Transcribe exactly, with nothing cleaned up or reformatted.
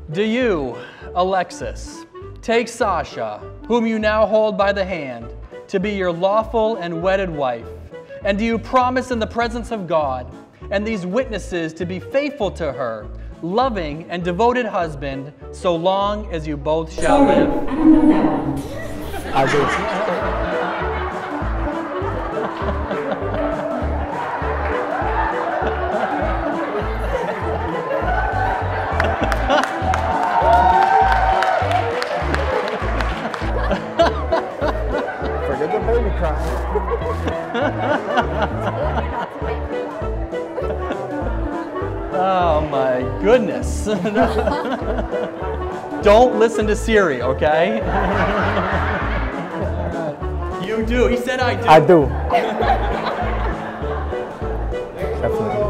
Do you, Alexis, take Sasha, whom you now hold by the hand, to be your lawful and wedded wife? And do you promise in the presence of God and these witnesses to be faithful to her, loving and devoted husband, so long as you both shall Sorry, live? I don't know that one. I do. Forget the baby crying. Oh my goodness. Don't listen to Siri, okay? You do. He said I do. I do. Definitely.